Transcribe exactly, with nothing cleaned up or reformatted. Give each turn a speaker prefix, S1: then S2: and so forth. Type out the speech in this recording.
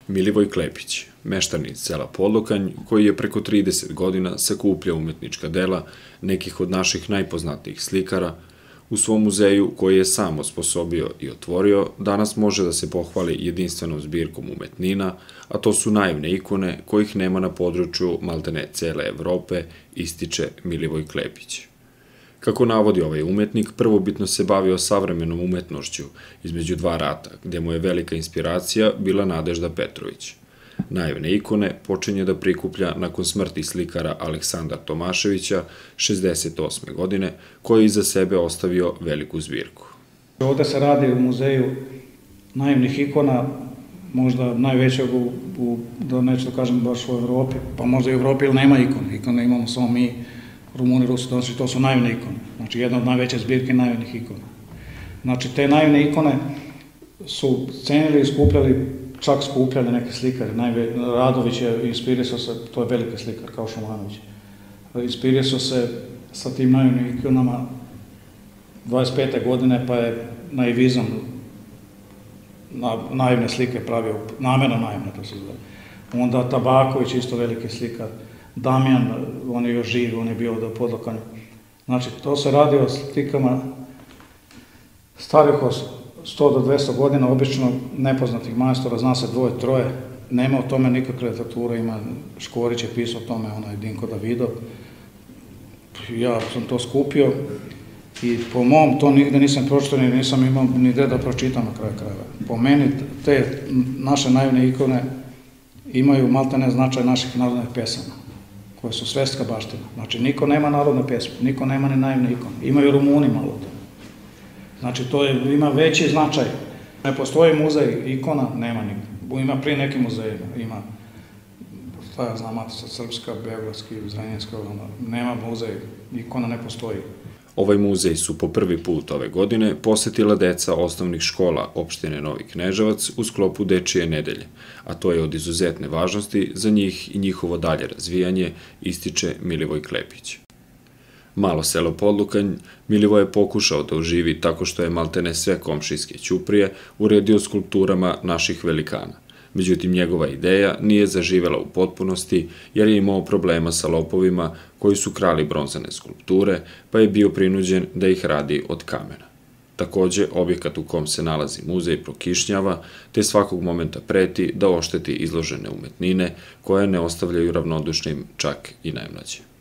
S1: Milivoj Klepić, meštanin sela Podlokanj, koji je preko trideset godina sakuplja umetnička dela nekih od naših najpoznatijih slikara, u svom muzeju koji je sam osposobio i otvorio, danas može da se pohvali jedinstvenom zbirkom umetnina, a to su naivne ikone kojih nema na području maltene cele Evrope, ističe Milivoj Klepić. Kako navodi ovaj umetnik, prvobitno se bavio savremenom umetnošću između dva rata, gde mu je velika inspiracija bila Nadežda Petrović. Naivne ikone počinje da prikuplja nakon smrti slikara Aleksandra Tomaševića šezdeset osme godine, koji je iza sebe ostavio veliku zbirku.
S2: Ovde se radi u muzeju naivnih ikona, možda najvećeg u, da neću da kažem baš u Evropi, pa možda i u Evropi, ili nema ikone. Ikone imamo samo mi, Rumuni, Rusi, znači to su naivne ikone. Znači jedna od najveće zbirke naivnih ikona. Znači te naivne ikone su cenili i skupljali, čak skupljali neke slikare. Radović je inspirisao se, to je veliki slikar kao Šumanović, inspirisao se sa tim naivnim ikonama dvadeset pete godine, pa je naivizam, naivne slike pravio, namerno naivne to se zove. Onda Tabaković, isto veliki slikar, Damjan, on je još živ, on je bio do Podlokanju. Znači, to se radi o slikama starih od sto do dvesta godina, obično nepoznatih majstora, zna se dvoje, troje, nema o tome nikakve literature, ima Škorić je pisao o tome, onaj Dinko Davidov. Ja sam to skupio i po mom, to nigde nisam pročitao, ni nisam imao ni gde da pročitam na kraju krajeva. Po meni, te naše naivne ikone imaju maltene značaj naših narodnih pesama, koje su svetska baština. Znači, niko nema narodne pesme, niko nema ni naivne ikone. Imaju Rumuni malo to. Znači, to je, ima veći značaj. Ne postoji muzej ikona, nema nigde. Ima prije nekim muzejima, ima, šta ja znam, Matica Srpska, Beogradski, Zrenjanska, nema muzej, ikona ne postoji.
S1: Ovaj muzej su po prvi put ove godine posetila deca osnovnih škola opštine Novi Kneževac u sklopu Dečije nedelje, a to je od izuzetne važnosti za njih i njihovo dalje razvijanje, ističe Milivoj Klepić. Malo selo Podlokanj Milivoj je pokušao da oživi tako što je maltene sve komšijske ćuprije uredio skulpturama naših velikana. Međutim, njegova ideja nije zaživela u potpunosti jer je imao problema sa lopovima koji su krali bronzane skulpture, pa je bio prinuđen da ih radi od kamena. Takođe, objekat u kom se nalazi muzej prokišnjava, te svakog momenta preti da ošteti izložene umetnine koje ne ostavljaju ravnodušnim čak i najmlađe.